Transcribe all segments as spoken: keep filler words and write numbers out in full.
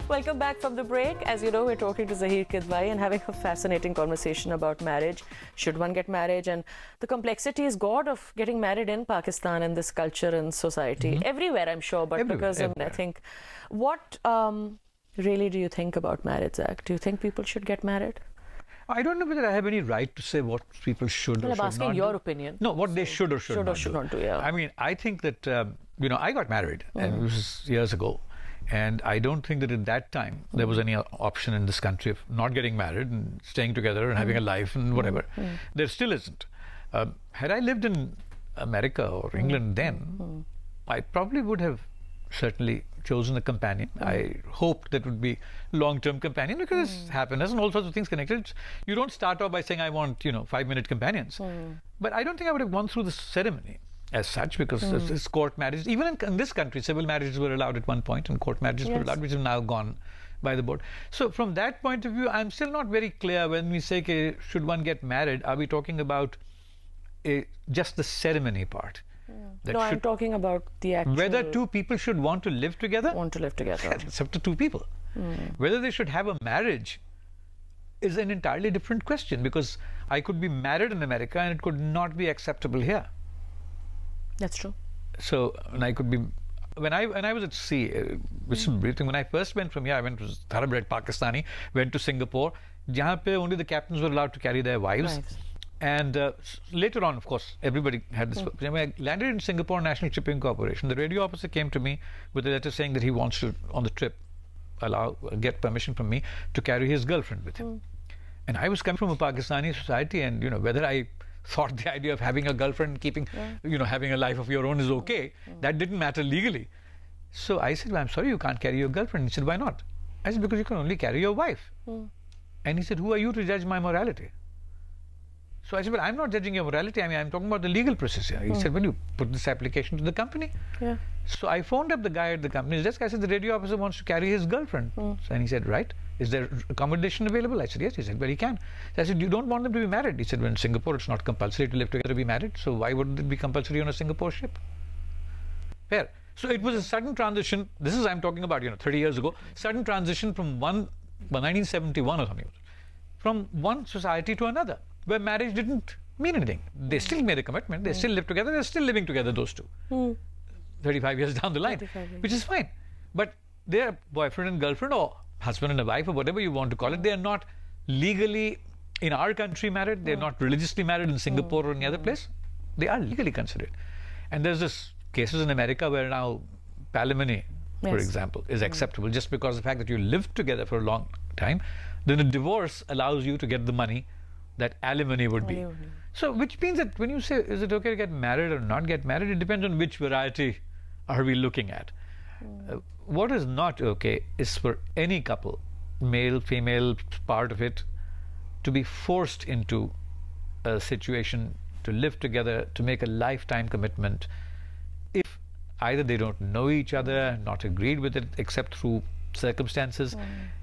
Welcome back from the break. As you know, we're talking to Zaheer Kidwai and having a fascinating conversation about marriage. Should one get married? And the complexities, God, of getting married in Pakistan and this culture and society. Mm-hmm. Everywhere, I'm sure, but everywhere, because everywhere. Um, I think, what um, really do you think about marriage, Zach? Do you think people should get married? I don't know whether I have any right to say what people should well, or I'm should not asking your do. opinion. No, what so they should or should, should not or should do. not do. Yeah. I mean, I think that um, you know, I got married, mm. and it was years ago, and I don't think that at that time mm. there was any option in this country of not getting married and staying together and mm. having a life and whatever. Mm. There still isn't. Uh, had I lived in America or England mm. then, mm. I probably would have certainly chosen a companion. Mm. I hoped that would be long-term companion because mm. happiness and all sorts of things connected. You don't start off by saying I want, you know, five-minute companions. Mm. But I don't think I would have gone through the ceremony as such because mm. it's court marriage. Even in, in this country, civil marriages were allowed at one point and court marriages yes. were allowed, which have now gone by the board. So from that point of view, I'm still not very clear when we say, okay, should one get married, are we talking about a, just the ceremony part? Yeah. No, I'm talking about the actual... Whether two people should want to live together? Want to live together. It's up to two people. Mm. Whether they should have a marriage is an entirely different question because I could be married in America and it could not be acceptable here. That's true. So, and I could be... When I when I was at sea, uh, mm. briefing, when I first went from here, I went to thoroughbred Pakistani, went to Singapore, jahan pe only the captains were allowed to carry their wives. Wives. And uh, later on, of course, everybody had this. Mm. When I landed in Singapore National Shipping Corporation, the radio officer came to me with a letter saying that he wants to, on the trip, allow get permission from me to carry his girlfriend with him. Mm. And I was coming from a Pakistani society, and you know whether I thought the idea of having a girlfriend, keeping, yeah. you know, having a life of your own is okay. Mm. That didn't matter legally. So I said, well, I'm sorry, you can't carry your girlfriend. He said, why not? I said, because you can only carry your wife. Mm. And he said, who are you to judge my morality? So I said, well, I'm not judging your morality. I mean, I'm talking about the legal process here. He mm. said, well, you put this application to the company. Yeah. So I phoned up the guy at the company's desk. I said, the radio officer wants to carry his girlfriend. Mm. So, and he said, right. Is there accommodation available? I said, yes. He said, well, he can. So I said, you don't want them to be married? He said, well, in Singapore, it's not compulsory to live together to be married. So why wouldn't it be compulsory on a Singapore ship? Fair. So it was a sudden transition. This is, I'm talking about, you know, thirty years ago. Sudden transition from one, well, nineteen seventy-one or something. From one society to another, where marriage didn't mean anything. They still made a commitment. They mm. still live together. They're still living together, those two. Mm. thirty-five years down the line, which is fine. But they're boyfriend and girlfriend or husband and a wife or whatever you want to call it. They are not legally, in our country, married. They're mm. not religiously married in Singapore mm. or any other place. They are legally considered. And there's this cases in America where now palimony, yes. for example, is acceptable mm. just because of the fact that you lived together for a long time. Then a divorce allows you to get the money that alimony would be. Alimony. So, which means that when you say, is it okay to get married or not get married, it depends on which variety are we looking at. Mm. Uh, what is not okay is for any couple, male, female, part of it, to be forced into a situation to live together, to make a lifetime commitment, if either they don't know each other, not agreed with it except through circumstances, mm.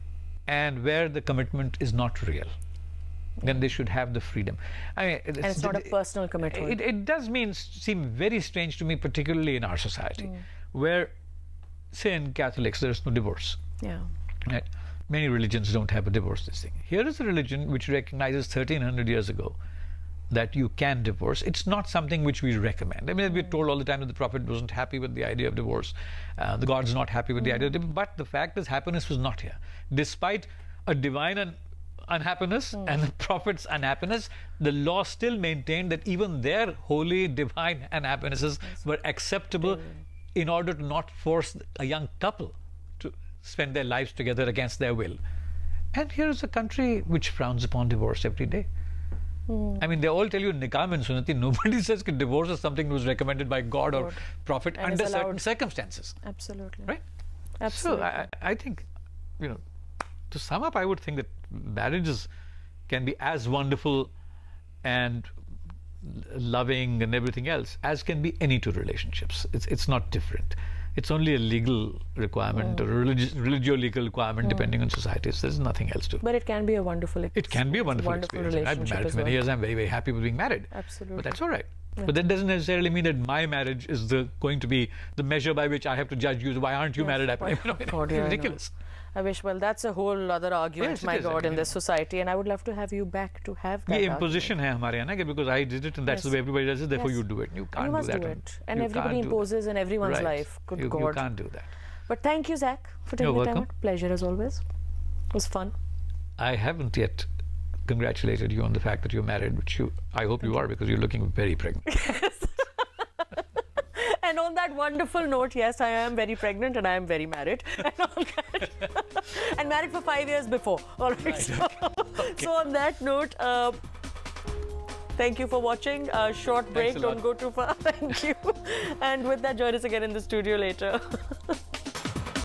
and where the commitment is not real. Then they should have the freedom. I mean, it's, and it's not a personal commitment. It, it does mean seem very strange to me, particularly in our society, mm. where, say, in Catholics, there's no divorce. Yeah. Right? Many religions don't have a divorce. This thing. Here is a religion which recognizes thirteen hundred years ago that you can divorce. It's not something which we recommend. I mean, mm. we're told all the time that the Prophet wasn't happy with the idea of divorce. Uh, the God's not happy with mm. the idea of divorce. But the fact is, happiness was not here, despite a divine and unhappiness mm. and the Prophet's unhappiness. The law still maintained that even their holy, divine unhappinesses yes. were acceptable mm. in order to not force a young couple to spend their lives together against their will. And here is a country which frowns upon divorce every day. Mm. I mean, they all tell you nikah mein sunnati. Nobody says that divorce is something that was recommended by God, God. or Prophet and under certain circumstances. Absolutely. Right? Absolutely. So I, I think, you know, to sum up, I would think that marriages can be as wonderful and loving and everything else as can be any two relationships. It's it's not different. It's only a legal requirement mm. or a religious, religio-legal requirement mm. depending on societies. There's nothing else to it. But it can be a wonderful experience. It can be a wonderful, wonderful experience. I've been married for many well. years. I'm very, very happy with being married. Absolutely. But that's all right. Yeah. But that doesn't necessarily mean that my marriage is the going to be the measure by which I have to judge you. Why aren't you yes. married? I, you know, God, it's yeah, ridiculous. I, I wish, well, that's a whole other argument, yes, my God, I mean, in this society. And I would love to have you back to have that. Yeah, imposition hai hamare yana, because I did it and that's yes. the way everybody does it, therefore yes. you do it. You can't you must do that. Do it. And everybody imposes in everyone's right. life. Good you, God. You can't do that. But thank you, Zach, for taking You're the welcome. time out. Pleasure as always. It was fun. I haven't yet congratulated you on the fact that you're married, which you, I hope you are, because you're looking very pregnant. Yes. And on that wonderful note, yes, I am very pregnant and I am very married. And, on that, and married for five years before. All right. right so, okay. so on that note, uh, thank you for watching. Uh, short break. Don't go too far. Thank you. And with that, join us again in the studio later.